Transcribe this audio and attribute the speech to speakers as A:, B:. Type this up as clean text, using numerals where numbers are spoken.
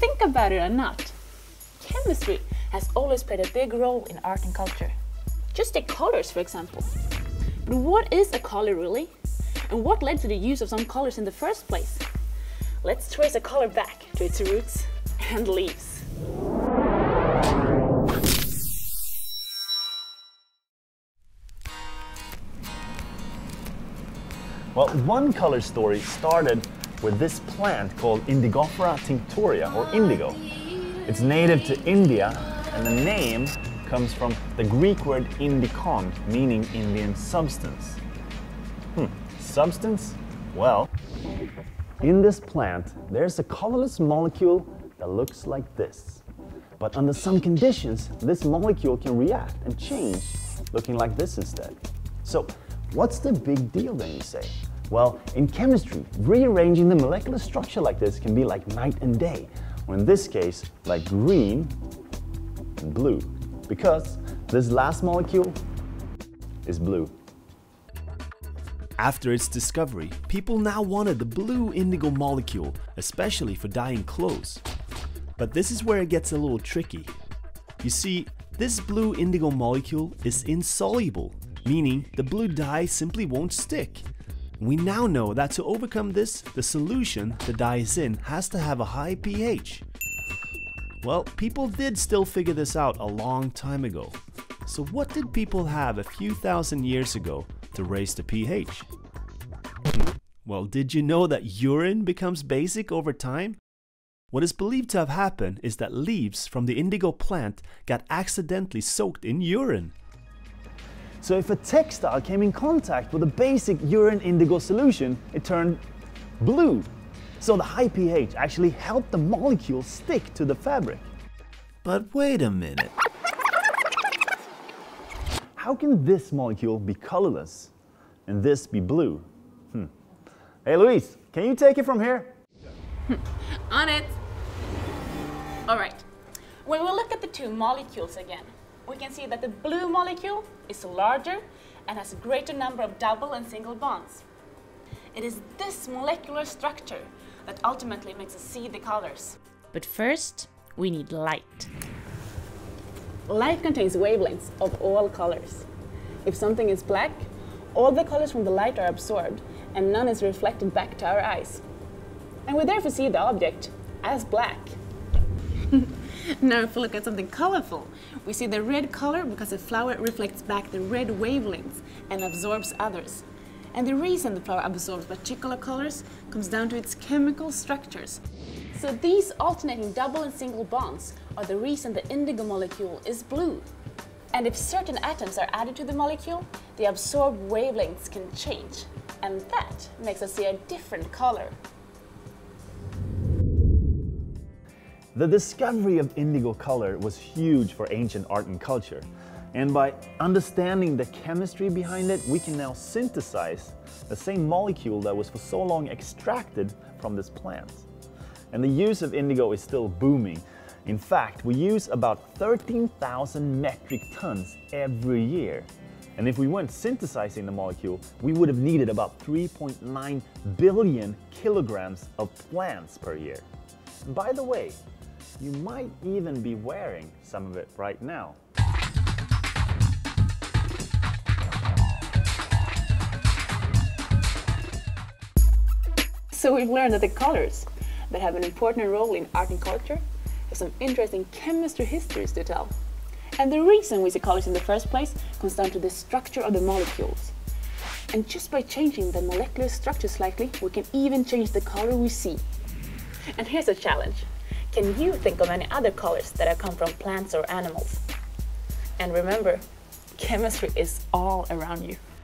A: think about it or not, chemistry has always played a big role in art and culture. Just take colors, for example. But what is a color really? And what led to the use of some colors in the first place? Let's trace a color back to its roots and leaves.
B: Well, one color story started with this plant called Indigofera tinctoria, or indigo. It's native to India, and the name comes from the Greek word indikon, meaning Indian substance. Substance? Well, in this plant, there's a colorless molecule that looks like this. But under some conditions, this molecule can react and change, looking like this instead. So, what's the big deal then, you say? Well, in chemistry, rearranging the molecular structure like this can be like night and day, or in this case, like green and blue, because this last molecule is blue.
C: After its discovery, people now wanted the blue indigo molecule, especially for dyeing clothes. But this is where it gets a little tricky. You see, this blue indigo molecule is insoluble, meaning the blue dye simply won't stick. We now know that to overcome this, the solution the dye is in has to have a high pH. Well, people did still figure this out a long time ago. So what did people have a few thousand years ago to raise the pH? Well, did you know that urine becomes basic over time? What is believed to have happened is that leaves from the indigo plant got accidentally soaked in urine.
B: So if a textile came in contact with a basic urine indigo solution, it turned blue. So the high pH actually helped the molecule stick to the fabric.
C: But wait a minute.
B: How can this molecule be colorless and this be blue? Hey Louise, can you take it from here?
A: On it! Alright, when we look at the two molecules again, we can see that the blue molecule is larger and has a greater number of double and single bonds. It is this molecular structure that ultimately makes us see the colors.
D: But first, we need light.
A: Light contains wavelengths of all colors. If something is black, all the colors from the light are absorbed and none is reflected back to our eyes. And we therefore see the object as black. Now if we look at something colorful, we see the red color because the flower reflects back the red wavelengths and absorbs others. And the reason the flower absorbs particular colors comes down to its chemical structures. So these alternating double and single bonds are the reason the indigo molecule is blue. And if certain atoms are added to the molecule, the absorbed wavelengths can change. And that makes us see a different color.
B: The discovery of indigo color was huge for ancient art and culture. And by understanding the chemistry behind it, we can now synthesize the same molecule that was for so long extracted from this plant. And the use of indigo is still booming. In fact, we use about 13,000 metric tons every year. And if we weren't synthesizing the molecule, we would have needed about 3.9 billion kilograms of plants per year. And by the way, you might even be wearing some of it right now.
A: So we've learned that the colors that have an important role in art and culture have some interesting chemistry histories to tell. And the reason we see colors in the first place comes down to the structure of the molecules. And just by changing the molecular structure slightly, we can even change the color we see. And here's a challenge. Can you think of any other colors that have come from plants or animals? And remember, chemistry is all around you.